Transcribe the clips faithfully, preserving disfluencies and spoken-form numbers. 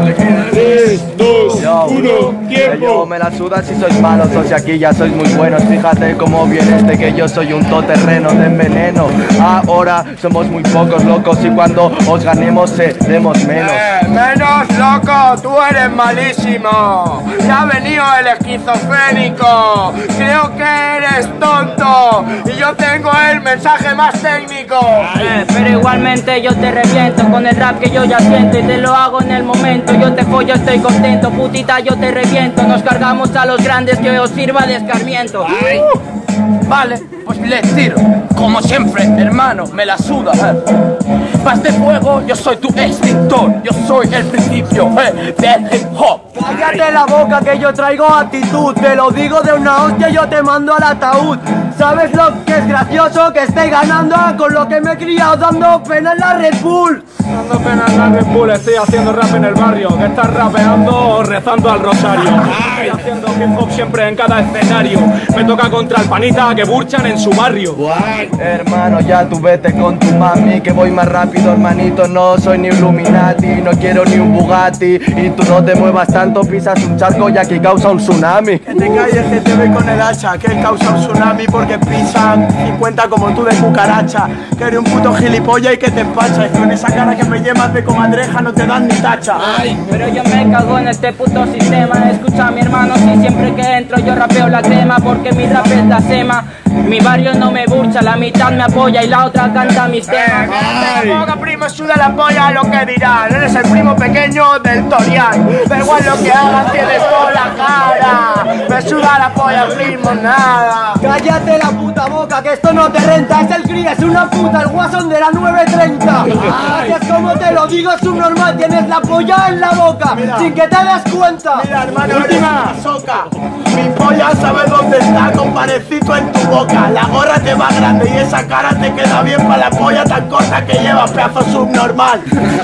tres, dos, uno, tiempo. Yo me la suda si sois malos o si aquí ya sois muy buenos. Fíjate cómo viene este que yo soy un todoterreno de veneno. Ahora somos muy pocos locos y cuando os ganemos seremos menos. Eh, menos loco, tú eres malísimo. Ya ha venido el esquizofrénico. Creo que eres tonto y yo tengo el mensaje más técnico. Eh, pero igualmente yo te reviento con el rap que yo ya siento y te lo hago en el momento. Yo te follo, estoy contento, putita, yo te reviento. Nos cargamos a los grandes que os sirva de escarmiento. Ay. Vale, pues le tiro. Como siempre, hermano, me la suda. Eh. Paz de fuego, yo soy tu extintor. Yo soy el principio eh, del hip hop. Cállate la boca que yo traigo actitud. Te lo digo de una hostia, yo te mando al ataúd. ¿Sabes lo que es gracioso? Que esté ganando con lo que me he criado dando pena en la Red Bull. Dando pena en la Red Bull, estoy haciendo rap en el barrio. Que estás rapeando o rezando al rosario. Estoy haciendo hip hop siempre en cada escenario. Me toca contra el panita que burchan en su barrio. Hermano, ya tú vete con tu mami, que voy más rápido, hermanito. No soy ni un Illuminati, no quiero ni un Bugatti. Y tú no te muevas tanto, pisas un charco y aquí causa un tsunami. Que te calles, que te doy con el hacha. Que él causa un tsunami porque pisan cincuenta como tú de cucaracha. Que eres un puto gilipollas y que te empacha. Y con esa cara que me llevas de comadreja no te dan ni tacha. Ay. Pero yo me cago en este puto sistema. Escucha mi hermano, si siempre que entro yo rapeo la crema. Porque mi rap es la sema. Mi barrio no me burcha, la mitad me apoya y la otra canta mis temas. Cállate la boca, primo, suda la polla lo que dirán. Eres el primo pequeño del Torian. Da igual lo que hagas, tienes toda la cara. Me suda la polla, primo, nada. Cállate la puta boca, que esto no te renta. Es el cri, es una puta, el Watson de la nueve treinta. Es como te lo digo, es un normal. Tienes la polla en la boca, mira, sin que te des cuenta. Mira, hermano, última soca. Mi polla sabe dónde está, comparecito en tu boca. La gorra te va grande y esa cara te queda bien para la polla tan corta que llevas, pedazo subnormal.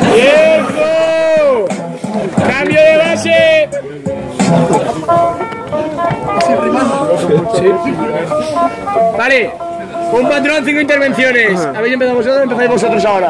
¡Tiempo! ¡Cambio de base! Vale, un patrón, cinco intervenciones. ¿Habéis empezado vosotros o empezáis vosotros ahora?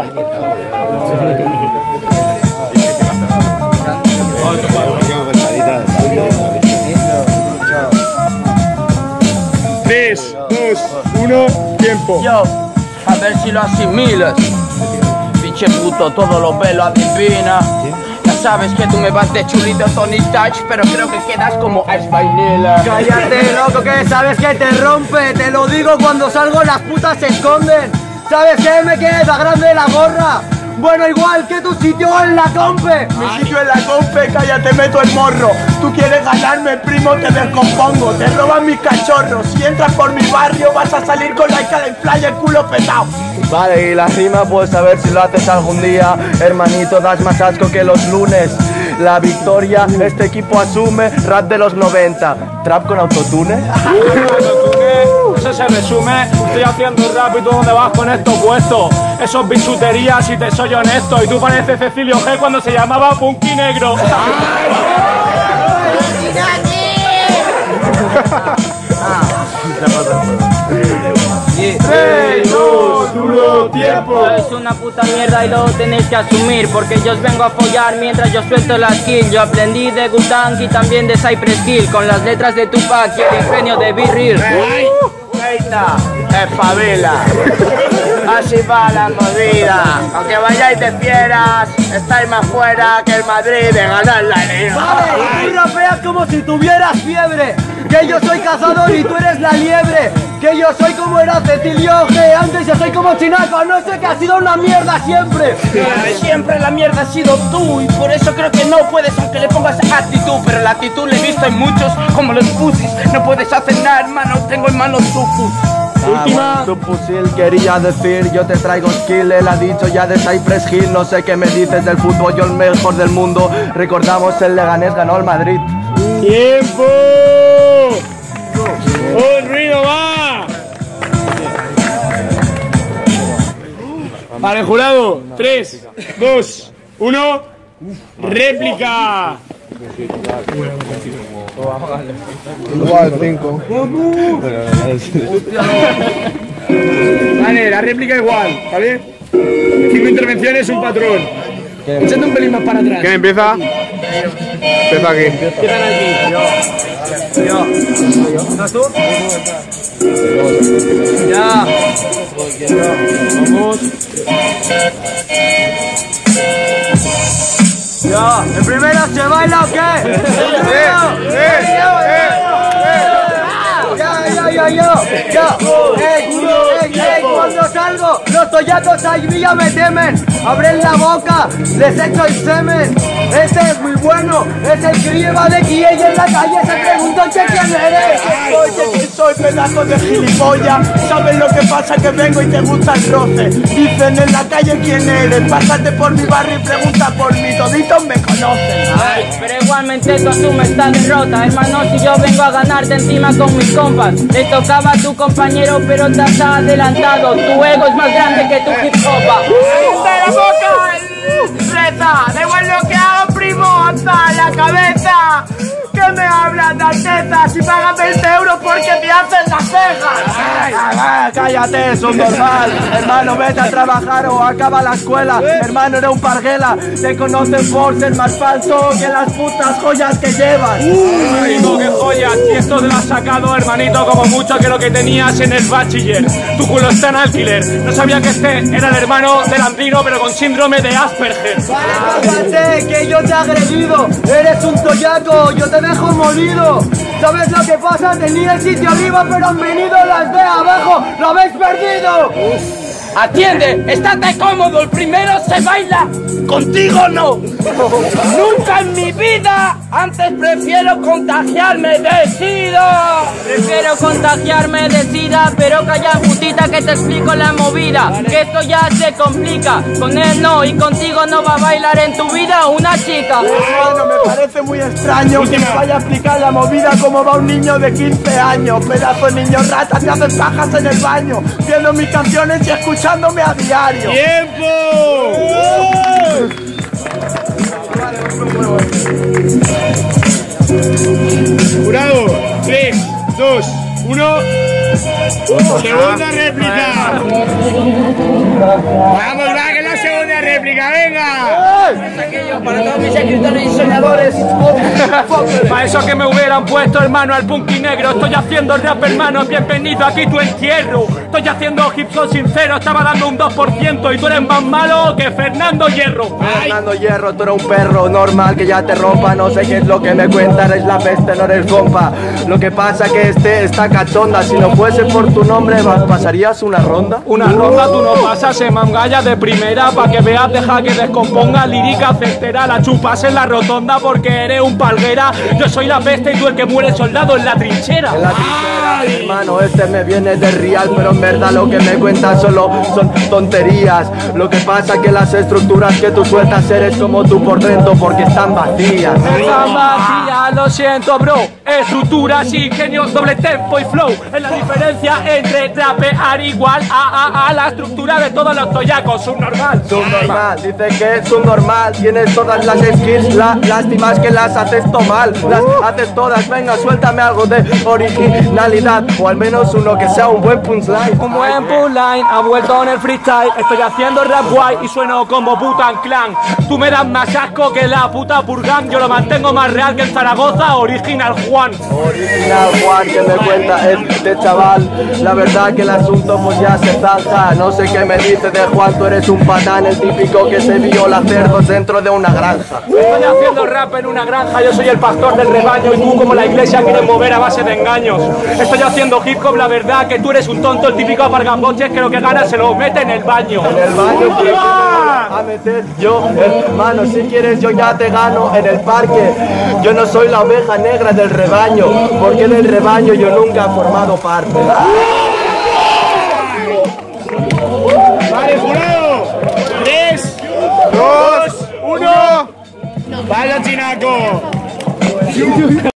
tres, dos, uno, tiempo. Yo, a ver si lo asimilas. Pinche puto, todo lo ve, lo adivina. Ya sabes que tú me vas de chulito Tony Touch, pero creo que quedas como Ice Vanilla. Cállate, loco, que sabes que te rompe. Te lo digo cuando salgo, las putas se esconden. ¿Sabes qué? Me queda grande la gorra. Bueno, igual que tu sitio en la compe. Mi sitio en la compe, cállate, meto el morro. Tú quieres ganarme, primo, te descompongo. Te roban mis cachorros. Si entras por mi barrio vas a salir con la hija del fly, el culo petado. Vale, y la rima, pues a ver si lo haces algún día. Hermanito, das más asco que los lunes. La victoria, este equipo asume. Rap de los noventa. Trap con autotune. Eso se resume. Estoy haciendo rap y tú dónde vas con esto puesto. Eso es bisutería, si te soy honesto. Y tú pareces Cecilio G cuando se llamaba Punky Negro. tres, dos, uno, tiempo. Es una puta mierda y lo tenéis que asumir. Porque yo os vengo a follar mientras yo suelto la skill. Yo aprendí de Wu-Tang y también de Cypress Hill. Con las letras de Tupac y el ingenio de Be Real. Reina, espabila. Así va la movida. Aunque vayáis de fieras, estáis más fuera que el Madrid de ganar la liga. Vale, y tú rapeas como si tuvieras fiebre. Que yo soy cazador y tú eres la liebre. Que yo soy como era Cecilio G. Antes yo soy como Chinaco. No sé, que ha sido una mierda siempre. Siempre la mierda ha sido tú. Y por eso creo que no puedes, aunque le pongas actitud. Pero la actitud la he visto en muchos, como los pussies. No puedes hacer nada, hermano, tengo en manos sucus. Última. Ah, tu fusil quería decir, yo te traigo skill. Él ha dicho ya de Cypress Hill. No sé qué me dices del fútbol, yo el mejor del mundo. Recordamos el Leganés ganó el Madrid. ¡Tiempo! ¡Un ruido va! Vale, jurado. tres, dos, uno. ¡Réplica! Igual, cinco. Vale, la réplica igual, ¿vale? Cinco intervenciones, un patrón. Échate un pelín más para atrás. ¿Quién empieza? Empieza aquí. ¿Quién gana aquí? Yo. Yo. ¿Estás tú? Ya. Vamos. Ya. ¿El primero se baila o qué? ¿El primero? Yo, yo, yo, yo, ey, ey, ey, cuando salgo, los toyacos ahí mía me temen, abren la boca, les echo el semen, este es muy bueno, es el que lleva de aquí y en la calle se preguntan que quién eres. Oye, que soy pedazo de gilipollas, sabes lo que pasa que vengo y te gusta el roce, dicen en la calle quién eres, pásate por mi barrio y pregunta por mí, toditos me conocen. Ay, pero igualmente tú asumes esta derrota, hermano, si yo vengo a ganarte encima con mis compas. Le tocaba a tu compañero, pero te has adelantado. Tu ego es más grande que tu hip hop. ¡De la boca! ¡Reza! ¡Da igual lo que haga, primo! ¡Hasta la cabeza! ¿Qué me hablas de tetas? Si pagas veinte euros porque te hacen las cejas. Ay, ay, cállate, eso es normal. Hermano, vete a trabajar o acaba la escuela. Hermano, eres un parguela. Te conocen por ser más falso que las putas joyas que llevas. Ay, no, qué joyas. Y esto te lo has sacado, hermanito, como mucho que lo que tenías en el bachiller. Tu culo está en alquiler. No sabía que este era el hermano del Andrino, pero con síndrome de Asperger. Cállate, que yo te he agredido. Eres un toyaco, yo te dejo molido. ¿Sabes lo que pasa? Tenía el sitio arriba, pero han venido las de abajo. ¡Lo habéis perdido! Atiende, estate cómodo, el primero se baila, contigo no. Nunca en mi vida, antes prefiero contagiarme de SIDA. Prefiero contagiarme de SIDA, pero calla putita que te explico la movida. Vale. Que esto ya se complica, con él no y contigo no va a bailar en tu vida una chica. Bueno, me parece muy extraño que me vaya a explicar la movida como va un niño de quince años. Pedazo de niño rata, te hacen pajas en el baño, viendo mis canciones y escuchándome a diario. ¡Tiempo! Jurado, tres, dos, uno. Segunda réplica. Vamos, va, que es la segunda réplica, venga. Para todos mis escritores y soñadores. Para eso que me hubieran puesto, hermano, al punky negro. Estoy haciendo rap, hermano, bienvenido aquí tu entierro. Estoy haciendo hip hop sincero, estaba dando un dos por ciento y tú eres más malo que Fernando Hierro. Fernando Hierro, tú eres un perro normal que ya te rompa. No sé qué es lo que me cuentan, eres la peste, no eres compa. Lo que pasa que este está cachonda. Si no fuese por tu nombre, ¿pasarías una ronda? Una ronda tú no pasas, se mangalla de primera. Pa' que veas, deja que descomponga, lírica certera. La chupas en la rotonda porque eres un palguera. Yo soy la peste y tú el que muere soldado en la trinchera. En la trinchera, hermano, este me viene de real, pero en verdad lo que me cuentas solo son tonterías. Lo que pasa que las estructuras que tú sueltas eres como tú por dentro porque están vacías. Están vacías, lo siento, bro. Estructuras, ingenio, doble tempo y flow. Es la diferencia entre trapear igual a, a, a la estructura de todos los toyacos. Subnormal. Subnormal, dice que es subnormal. Tienes todas las skills, la lástima es que las haces todo mal. Las haces todas, venga, suéltame algo de originalidad. O al menos uno que sea un buen punchline. Un buen punchline, ha vuelto en el freestyle. Estoy haciendo rap guay y sueno como Butan Clan. Tú me das más asco que la puta Purgan. Yo lo mantengo más real que en Zaragoza, Original Juan. Original Juan, que me cuenta este chaval. La verdad que el asunto pues ya se zanja. No sé qué me dice de Juan, tú eres un patán, el típico que se viola cerdos dentro de una granja. Estoy haciendo rap en una granja, yo soy el pastor del rebaño y tú como la iglesia quieres mover a base de engaños. Estoy haciendo hip hop, la verdad que tú eres un tonto, el típico apargamboches que lo que gana se lo mete en el baño. En el baño, pero a meter yo, hermano, si quieres yo ya te gano en el parque. Yo no soy la oveja negra del rebaño, porque del rebaño yo nunca he formado parte. Vale, jurado. Tres, dos, uno. ¡Vaya, chinaco!